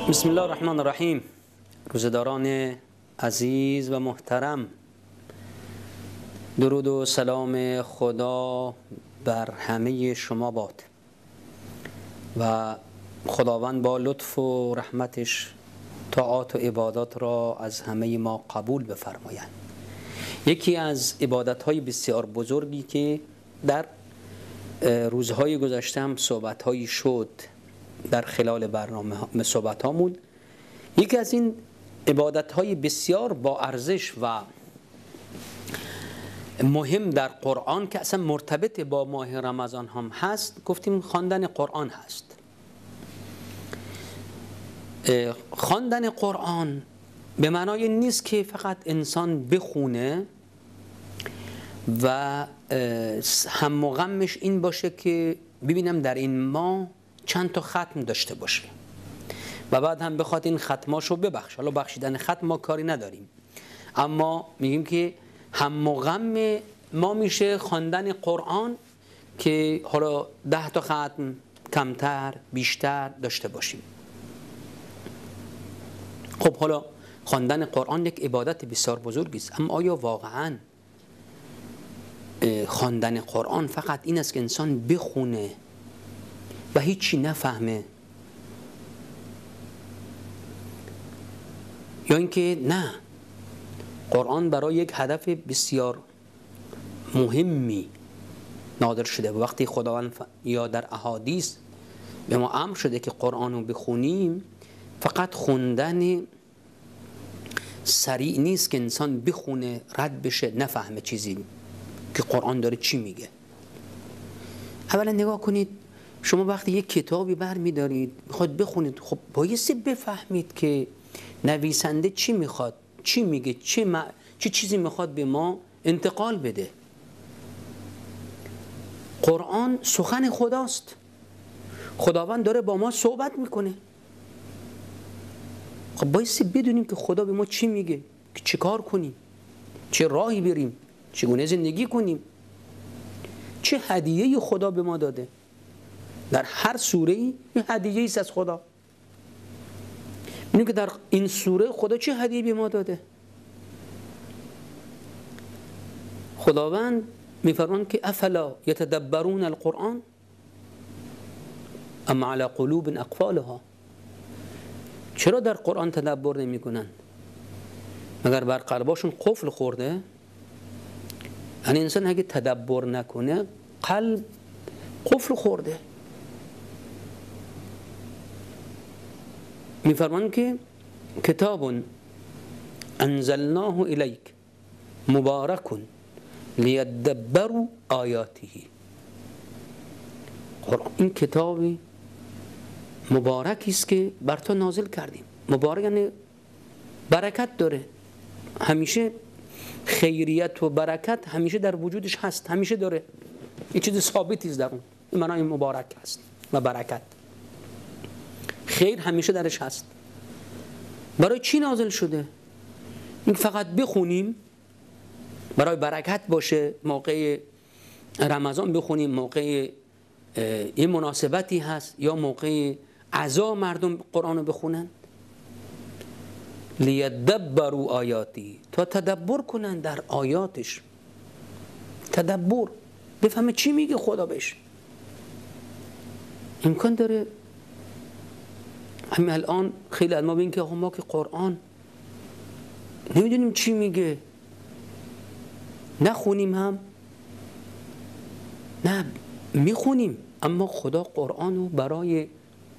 بسم الله الرحمن الرحیم. روزداران عزیز و محترم، درود و سلام خدا بر همه شما باد و خداوند با لطف و رحمتش طاعات و عبادات را از همه ما قبول بفرمایند. یکی از عبادت‌های بسیار بزرگی که در روزهای گذشته هم صحبت‌هایی شد در خلال برنامه صحبت‌هامون، یکی از این عبادت‌های بسیار با ارزش و مهم در قرآن که اصلا مرتبط با ماه رمضان هم هست، گفتیم خواندن قرآن هست. خواندن قرآن به معنای نیست که فقط انسان بخونه و هم و غمش این باشه که ببینم در این ماه چند تا ختم داشته باشه و بعد هم بخواد این ختماشو ببخش. حالا بخشیدن ختم ما کاری نداریم، اما میگیم که هم و غم ما میشه خواندن قرآن که حالا 10 تا ختم کمتر بیشتر داشته باشیم. خب حالا خواندن قرآن یک عبادت بسیار بزرگی است، اما آیا واقعا خواندن قرآن فقط این است که انسان بخونه و هیچی نفهمه، یا اینکه نه، قرآن برای یک هدف بسیار مهمی نازل شده و وقتی خداوند یا در احادیث به ما امر شده که قرآن رو بخونیم، فقط خوندن سریع نیست که انسان بخونه رد بشه نفهمه چیزی که قرآن داره چی میگه. اولا نگاه کنید، شما وقتی یک کتابی برمی دارید میخواد بخونید، خب بایستی بفهمید که نویسنده چی میخواد، چی میگه، چه چیزی میخواد به ما انتقال بده. قرآن سخن خداست، خداوند داره با ما صحبت میکنه. خب بایستی بدونیم که خدا به ما چی میگه، که چه کار کنیم، چه راهی بریم، چگونه زندگی کنیم، چه هدیه‌ای خدا به ما داده. در هر سوره‌ای یه هدیه‌ای است از خدا. می‌بینیم که در این سوره خدا چه هدیه‌ای به ما داده. خداوند می‌فرماید که افلا یتدبرون القرآن ام علی قلوب اقفالها. چرا در قرآن تدبر نمی‌کنن؟ مگر بر قلباشون قفل خورده؟ یعنی انسان اگه تدبر نکنه قلب قفل خورده. می‌فرماند که کتاب انزلناه الیک مبارک لیدبروا آیاته. این کتابی مبارکی است که بر تو نازل کردیم. مبارک یعنی برکت داره، همیشه خیریت و برکت همیشه در وجودش هست، همیشه داره، این چیز ثابتی است در اون. این معنای مبارک هست و برکت، خیر همیشه درش هست. برای چی نازل شده؟ این فقط بخونیم برای برکت باشه، موقع رمضان بخونیم، موقع این مناسبتی هست، یا موقع عزا مردم قرآن رو بخونن؟ لیدبروا آیاتی، تا تدبر کنن در آیاتش، تدبر بفهمه چی میگه خدا بهش. امکان داره همین الان خیلی از ما بگیم که ما که قرآن نمیدونیم چی میگه، نخونیم هم نه میخونیم، اما خدا قرآن رو برای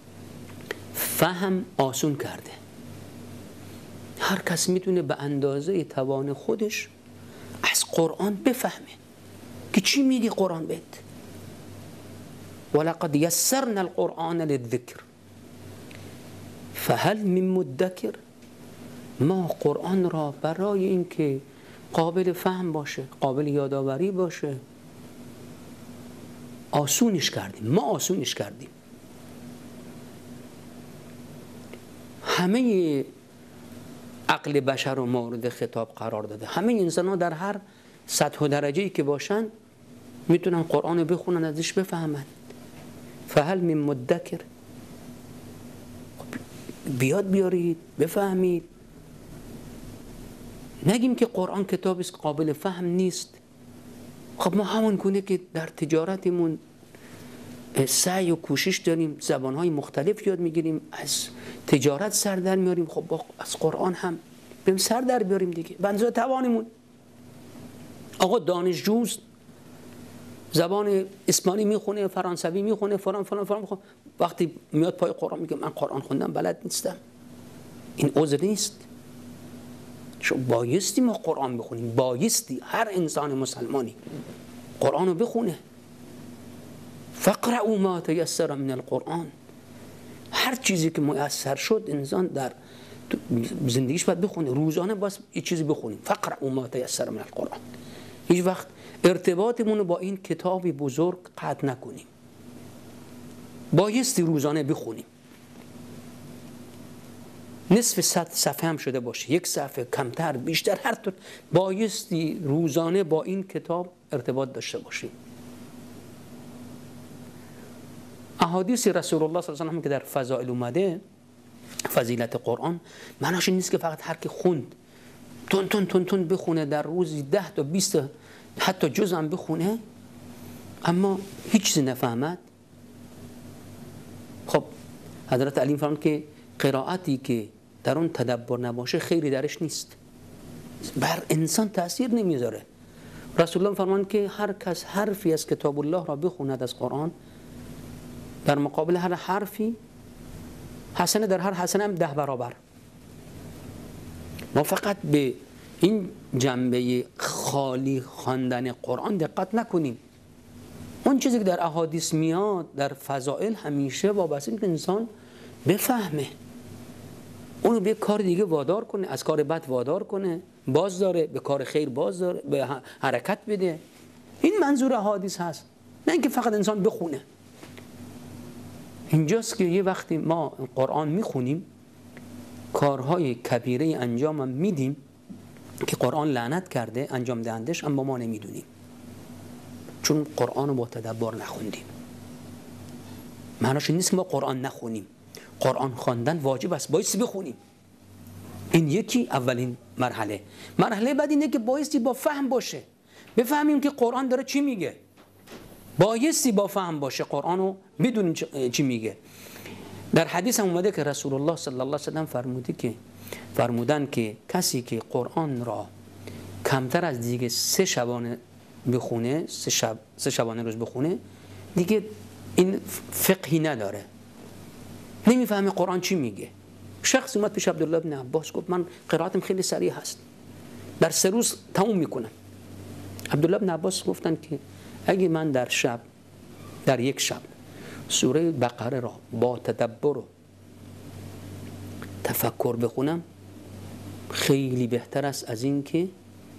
فهم آسون کرده. هر کس میتونه به اندازه توان خودش از قرآن بفهمه که چی میگه قرآن بهت. ولقد یسرنا القرآن للذکر فهل من مدکر. ما قرآن را برای اینکه قابل فهم باشه، قابل یادآوری باشه، آسونش کردیم. ما آسونش کردیم. همه عقل بشر رو مورد خطاب قرار داده. همه انسان ها در هر سطح و درجه‌ای که باشن میتونن قرآن رو بخونن، ازش بفهمن. فهل من مدکر. بیاد بیارید بفهمید. نگیم که قرآن کتابی است قابل فهم نیست. خب ما همون گونه که در تجارتمون سعی و کوشش داریم، زبانهای مختلف یاد میگیریم، از تجارت سر در میاریم، خب از قرآن هم بریم سر در بیاریم دیگه، به اندازه توانمون. آقا دانشجوست، زبان اسپانی میخونه، فرانسوی میخونه، فلان فلان فلان میخونه، وقتی میاد پای قرآن میگه من قرآن خوندم بلد نیستم. این عذر نیست. چون بایستی ما قرآن بخونیم، بایستی هر انسان مسلمانی قرآن رو بخونه. فقرأوا ما تیسر من القرآن. هر چیزی که میسر شد انسان در زندگیش باید بخونه، روزانه باید یه چیزی بخونیم. فقرأوا ما تیسر من القرآن. هیچ وقت ارتباطمون رو با این کتاب بزرگ قطع نکنیم. بایستی روزانه بخونیم. نصف صفحه هم شده باشه، یک صفحه، کمتر بیشتر، هر طور بایستی روزانه با این کتاب ارتباط داشته باشیم. احادیث رسول الله صلی الله علیه و آله که در فضائل اومده، فضیلت قرآن، معناش این نیست که فقط هر کی خوند تون بخونه، در روزی 10 تا 20 حتی جز هم بخونه اما هیچ چیزی نفهمد. خب حضرت علی فرمود که قرائتی که در اون تدبر نباشه خیری درش نیست، بر انسان تأثیر نمیذاره. رسول الله فرمود که هر کس حرفی از کتاب الله را بخوند از قرآن، در مقابل هر حرفی حسنه، در هر حسنه هم 10 برابر. ما فقط به این جنبه خالی خواندن قرآن دقت نکنیم. اون چیزی که در احادیث میاد در فضائل همیشه وابسته اینه که انسان بفهمه، اونو به کار دیگه وادار کنه، از کار بد وادار کنه، باز داره به کار خیر، باز داره به حرکت بده. این منظور احادیث هست، نه اینکه فقط انسان بخونه. اینجاست که یه وقتی ما قرآن میخونیم کارهای کبیره انجام هم میدیم که قرآن لعنت کرده انجام دهندش، اما ما نمیدونیم چون قرآن رو با تدبر نخوندیم. معناش این نیست که ما قرآن نخونیم. قرآن خواندن واجب است، بایستی بخونیم. این یکی اولین مرحله. مرحله بعد اینه که بایستی با فهم باشه، بفهمیم که قرآن داره چی میگه. بایستی با فهم باشه، قرآن رو بدونیم چی میگه. در حدیث هم اومده که رسول الله صلی الله علیه و سلم فرمودن که کسی که قرآن را کمتر از دیگه 3 شبانه بخونه، 3 شبانه روز بخونه، دیگه این فقهی نداره، نمیفهمه قرآن چی میگه. شخص اومد پیش عبدالله بن عباس گفت من قرائتم خیلی سریع هست، در 3 روز تموم میکنم. عبدالله بن عباس گفتن که اگه من در یک شب سوره بقره را با تدبر و تفکر بخونم خیلی بهتر است از این که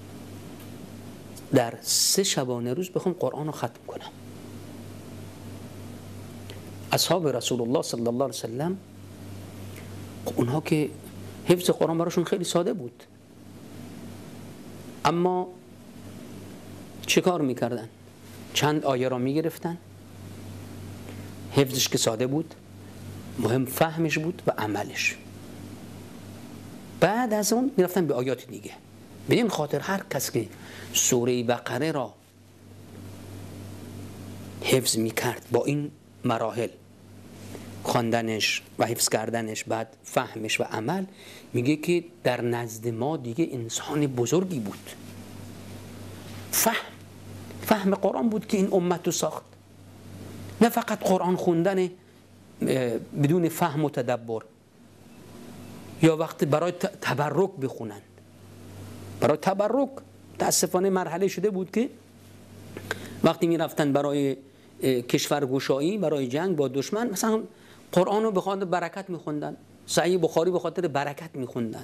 در 3 شبانه روز بخوام قرآن رو ختم کنم. اصحاب رسول الله صلی الله علیه وسلم اونها که حفظ قرآن براشون خیلی ساده بود، اما چه کار میکردن؟ چند آیه را میگرفتن، حفظش که ساده بود، مهم فهمش بود و عملش. بعد از اون میرفتن به آیات دیگه. به این خاطر هر کس که سوره بقره را حفظ میکرد با این مراحل، خواندنش و حفظ کردنش، بعد فهمش و عمل، میگه که در نزد ما دیگه انسان بزرگی بود. فهم قرآن بود که این امت رو ساخت، نه فقط قرآن خوندن بدون فهم و تدبر، یا وقتی برای تبرک بخونند. برای تبرک متاسفانه مرحله شده بود که وقتی میرفتن برای کشورگشایی، برای جنگ با دشمن، مثلا قرآن رو به خاطر برکت میخوندن، صحیح بخاری به خاطر برکت میخوندن.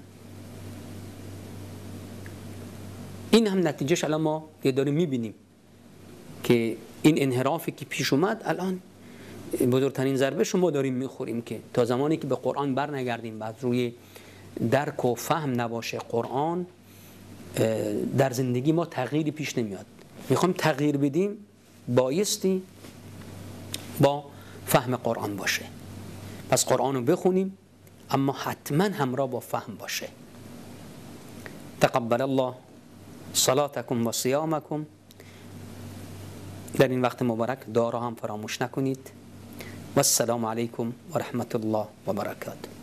این هم نتیجهش الان ما داریم میبینیم که این انحرافی که پیش اومد الان بزرگترین ضربه شما داریم میخوریم، که تا زمانی که به قرآن بر نگردیم، بعد روی درک و فهم نباشه قرآن، در زندگی ما تغییری پیش نمیاد. میخوام تغییر بدیم، بایستی با فهم قرآن باشه. پس قرآن رو بخونیم، اما حتما همراه با فهم باشه. تقبل الله صلاتکم و صیامکم. در این وقت مبارک دعا را هم فراموش نکنید. و السلام علیکم و رحمت الله و برکاته.